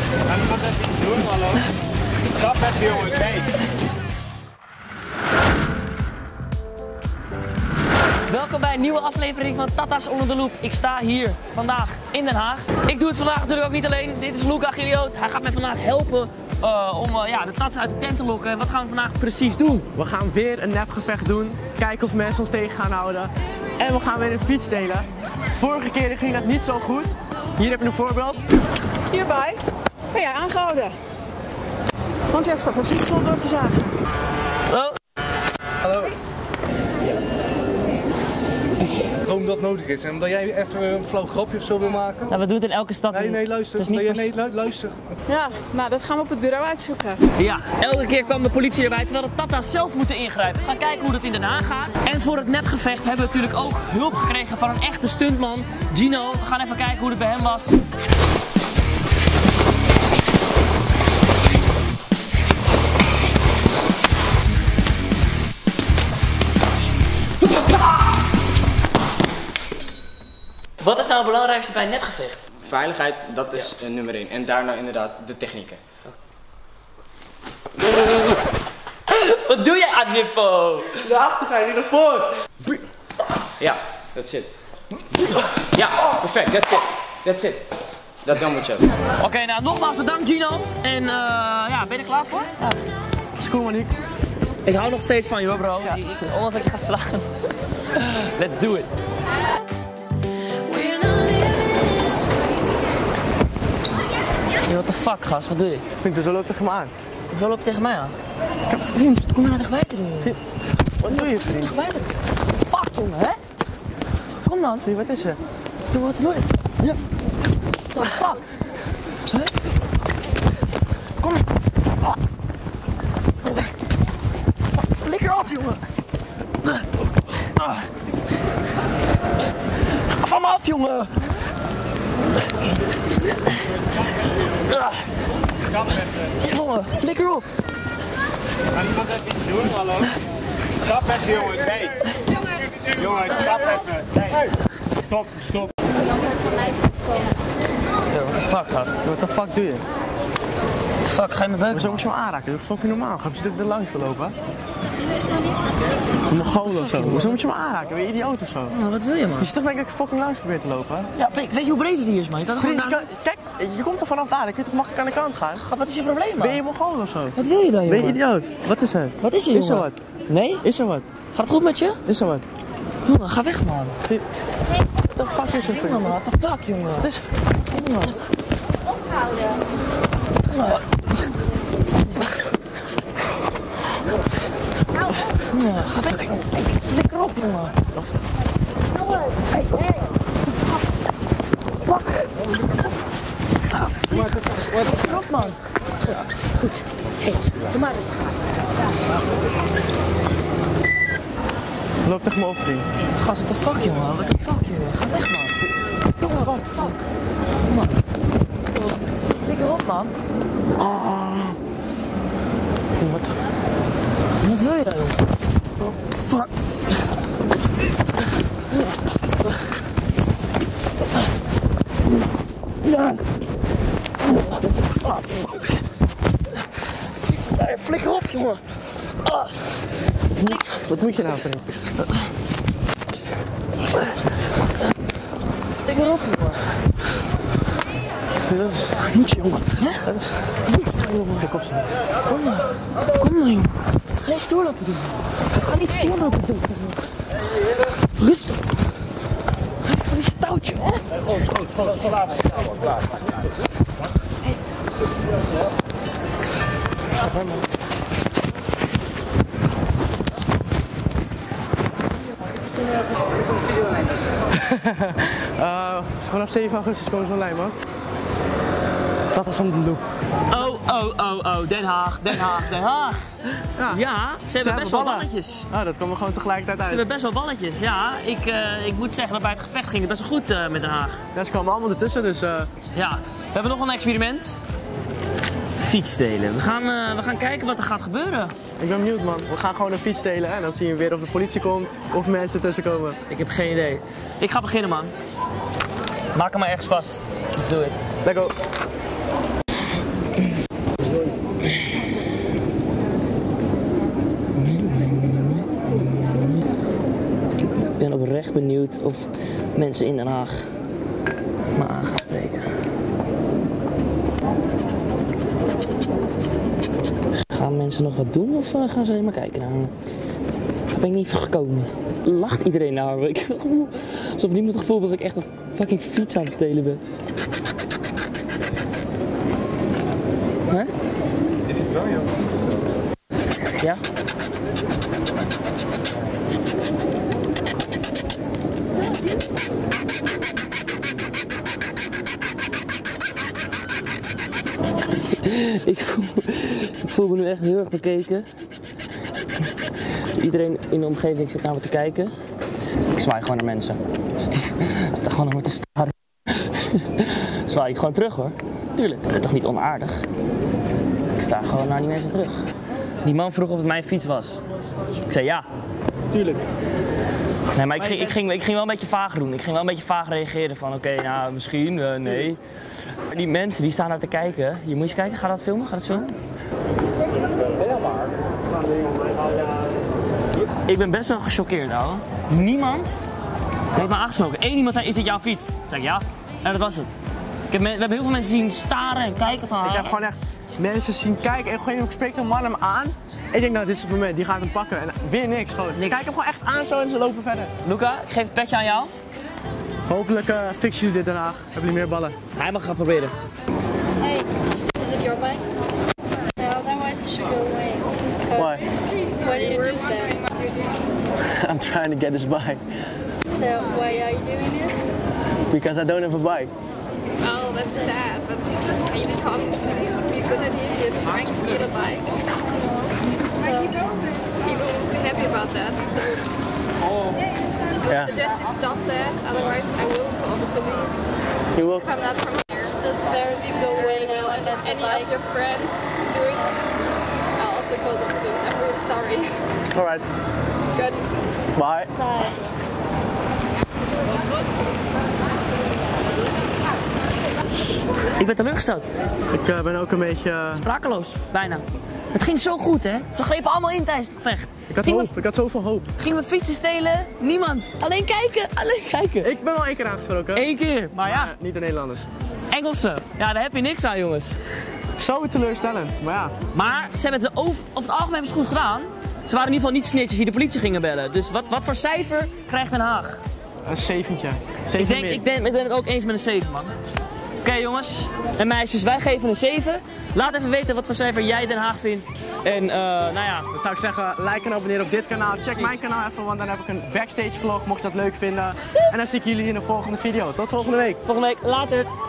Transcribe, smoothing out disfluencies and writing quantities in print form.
En wat heb je doen, hallo? Stap even jongens, hey. Welkom bij een nieuwe aflevering van Tata's Onder de Loep. Ik sta hier vandaag in Den Haag. Ik doe het vandaag natuurlijk ook niet alleen. Dit is Luca Gilioot. Hij gaat mij vandaag helpen om de tats uit de tent te lokken. En wat gaan we vandaag precies doen? We gaan weer een nepgevecht doen. Kijken of mensen ons tegen gaan houden. En we gaan weer een fiets stelen. Vorige keer ging dat niet zo goed. Hier heb je een voorbeeld. Hierbij ben jij aangehouden. Want jij staat een fietsslot door te zagen. Hallo? Hallo. Gewoon dat nodig is en omdat jij even een flauw grapje of zo wil maken. Nou, we doen het in elke stad. Nee, luister. Het is niet Luister. Ja, nou dat gaan we op het bureau uitzoeken. Ja, elke keer kwam de politie erbij terwijl de Tata's zelf moeten ingrijpen. We gaan kijken hoe dat in Den Haag gaat. En voor het nepgevecht hebben we natuurlijk ook hulp gekregen van een echte stuntman, Gino. We gaan even kijken hoe het bij hem was. Wat is nou het belangrijkste bij een nepgevecht? Veiligheid, dat is nummer 1. En daarna inderdaad de technieken. Wat doe je aan Niffo? De achter ga je niet naar voren. Ja, that's it. Ja, perfect, that's it. Dat moet je hebben. Oké, nou nogmaals bedankt Gino. En ben je er klaar voor? Ja. Is cool, Monique. Ik hou nog steeds van je hoor bro. Ja. Ondanks dat ik ga slaan. Let's do it. Hey, what the fuck gast, wat doe je? Vriend, zo loopt tegen me aan. Zo loopt tegen mij aan. Vriend, kom nou dichtbij te doen. Wat doe je, vriend? Dichtbij te doen. Fuck jongen, hè? Kom dan. Vriend, wat is er? Doe wat doe je? Ja. What the fuck? Huh? Kom. Flikker op jongen. Ga van me af jongen. Jongen, flikker op. En iemand even iets doen, hallo? Stap even jongens, hey. Jongens, stap even. Hey. Stop. Yo, what the fuck gast? What the fuck doe je? What the fuck, ga je me beuken? Zo moet je me aanraken, dat is fucking normaal. Ga je er langs verlopen? Een Mongool of zo. Hoezo moet je me aanraken? Ben je idioot of zo? Oh, wat wil je man? Je zit toch denk ik fucking langs proberen te lopen? Ja, weet je hoe breed het hier is man? Je kan er Vriend, gewoon kijk, je komt er vanaf daar. Dan kun je toch makkelijk aan de kant gaan? Wat is je probleem man? Ben je Mongool of zo? Wat wil je dan jongen? Ben je idioot? Wat is er? Wat is er jongen? Is er wat? Nee? Is er wat? Gaat het goed met je? Is er wat? Jongen, ga weg man. What the fuck is er, vriend? Jongen, what the fuck jongen? Wat is er? Jongen. Jongen, ga weg. Flikker op jongen. Flikker op man. Goed. Hey, doe maar rustig aan. Loop tegen me op, vriend. Gast, what the fuck jongen? What the fuck jongen? Ga weg man. Jongen, what the fuck? Man. Flikker op man. Wat de Wat wil je dan jongen? Fuck. Ja. Flikker op jongen. Wat moet je nou, vriend? Flikker op jongen. Dat is... Moet je jongen. Dat is... Kijk op ze niet. Kom dan. Kom dan jongen. Ga je stoorlopen doen. Ga niet stoorlopen doen. Rustig. Van die touwtje hè. Vanaf 7 augustus komen ze online, man. Dat is om de loop. Oh, Den Haag. Ja, ze hebben best wel balletjes. Nou, dat komen we gewoon tegelijkertijd Ze uit. hebben best wel balletjes, ja. Ik moet zeggen dat bij het gevecht ging het best wel goed met Den Haag. Ja, ze komen allemaal ertussen, dus... Ja, we hebben nog een experiment. Fiets stelen. We gaan kijken wat er gaat gebeuren. Ik ben benieuwd, man. We gaan gewoon een fiets stelen en dan zien we weer of de politie komt of mensen ertussen komen. Ik heb geen idee. Ik ga beginnen, man. Maak hem maar ergens vast. Let's do it. Let's go. benieuwd of mensen in Den Haag me aan gaan spreken. Gaan mensen nog wat doen of gaan ze alleen maar kijken naar me? Daar ben ik niet van gekomen. Lacht iedereen naar me? Ik heb het gevoel, alsof niemand het gevoel dat ik echt een fucking fiets aan het stelen ben. Hè? Is het wel jouw fiets? Ja? Ik voel me nu echt heel erg bekeken. Iedereen in de omgeving zit naar me te kijken. Ik zwaai gewoon naar mensen. Ze zitten gewoon naar me te staren. Zwaai ik gewoon terug hoor. Tuurlijk, ik ben toch niet onaardig. Ik sta gewoon naar die mensen terug. Die man vroeg of het mijn fiets was. Ik zei ja. Tuurlijk. Nee, maar ik ging wel een beetje vaag doen. Ik ging wel een beetje vaag reageren van oké, nou misschien, nee. Die mensen die staan daar te kijken. Hier moet je eens kijken, ga dat filmen? Ga dat filmen? Ik ben best wel gechoqueerd, ouwe. Niemand heeft me aangesproken. Eén iemand zei, is dit jouw fiets? Toen zei ik ja. En dat was het. We hebben heel veel mensen zien staren en kijken van... Ik heb gewoon echt mensen zien kijken en gewoon ik spreek een man hem aan. Ik denk nou, dit is het moment, die gaat hem pakken en weer niks gewoon. Ze kijken hem gewoon echt aan zo en ze lopen verder. Luca, ik geef het petje aan jou. Hopelijk fixen jullie dit daarna. Hebben jullie meer ballen? Hij mag gaan proberen. Hey, is it your bike? No, otherwise you should go away. Why? What do you do there? I'm trying to get this bike. So why are you doing this? Because I don't have a bike. Oh, that's sad, but maybe this would be a good idea if you're trying to steal a bike. So people won't be happy about that. So I would suggest you stop that, otherwise I will call the police. You will? Come not from here. So there you go away now and then any of your friends do it. I'll also call the police. I'm really sorry. Alright. Good. Bye. Bye. Ik ben teleurgesteld. Ik ben ook een beetje... Sprakeloos, bijna. Het ging zo goed hè. Ze grepen allemaal in tijdens het gevecht. Ik had zoveel hoop. Gingen we fietsen stelen? Niemand. Alleen kijken, alleen kijken. Ik ben wel 1 keer aangesproken. 1 keer, maar ja. Niet de Nederlanders. Engelsen, ja daar heb je niks aan jongens. Zo teleurstellend, maar ja. Maar ze hebben het over het algemeen goed gedaan. Ze waren in ieder geval niet snitches die de politie gingen bellen. Dus wat voor cijfer krijgt Den Haag? Een 7'tje. Ik ben het ook eens met een 7 man. Oké jongens en meisjes, wij geven een 7. Laat even weten wat voor cijfer jij Den Haag vindt. En nou ja. Dan zou ik zeggen, like en abonneer op dit kanaal. Check mijn kanaal even, want dan heb ik een backstage vlog, mocht je dat leuk vinden. En dan zie ik jullie in de volgende video. Tot volgende week. Volgende week, later.